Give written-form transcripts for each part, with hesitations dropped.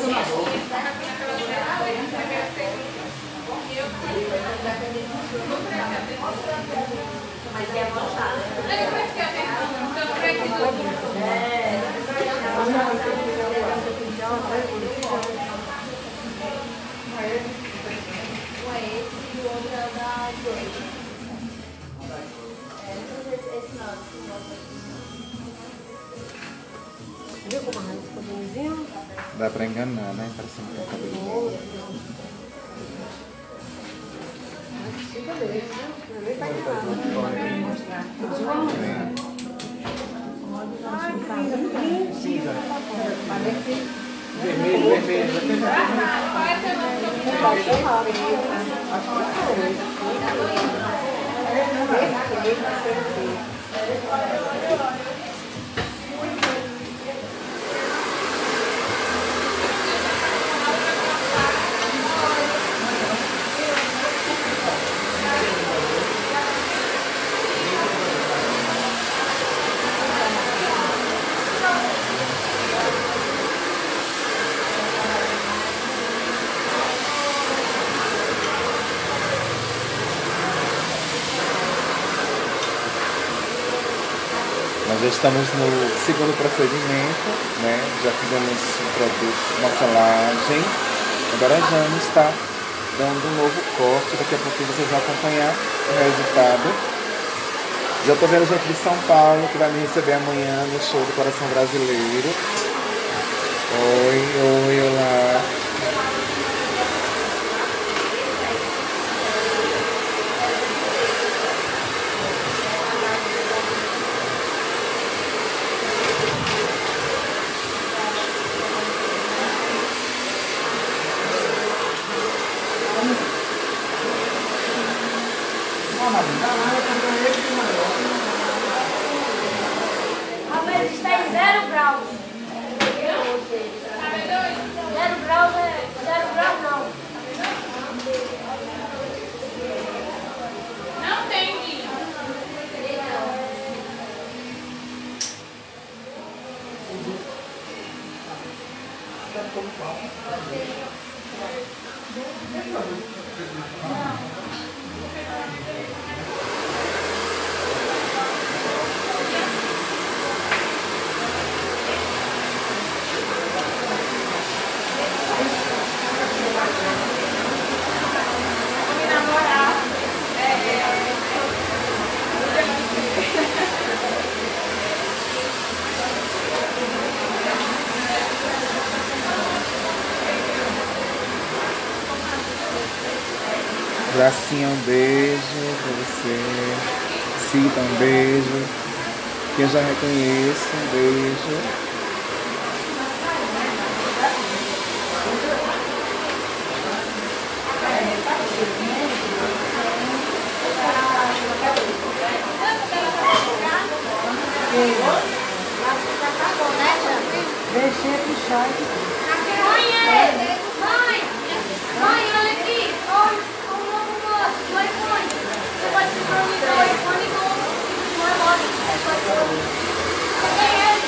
Viu como a raiz ficou bonzinho? Dá pra enganar, né? Parece que tem cabelo. Fica mesmo, né? Nem tá enganado. Ai, que lindo. Parece Vermelho, vermelho. Nós já estamos no segundo procedimento, né? Já fizemos um produto, uma selagem. Agora a Jane está dando um novo corte. Daqui a pouquinho vocês vão acompanhar o resultado. Já estou vendo gente de São Paulo que vai me receber amanhã no show do Coração Brasileiro. Oi, olá. Mas está em 0 graus. 0 graus é... 0 graus não. Não tem guia. Gracinha, um beijo pra você. Cita, um beijo. Quem eu já reconheço, um beijo. Deixei puxar. Mãe, olha aqui. Olha o novo moço do iPhone. Você pode sincronizar o iPhone com o relógio. Você tem ele?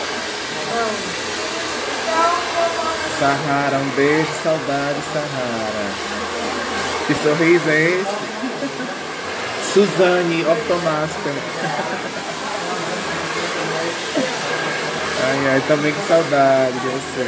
Então, Sahara, um beijo, saudade, Sahara. Que sorriso é esse? Suzane, Optomaster. Ai, também que saudade de você.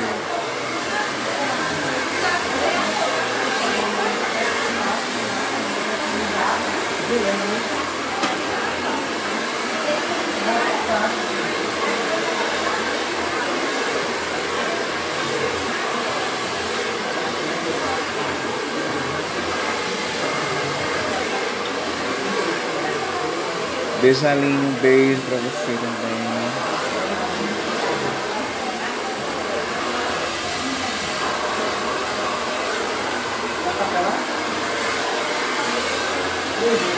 Beijalinho, um beijo pra você também. Beijo.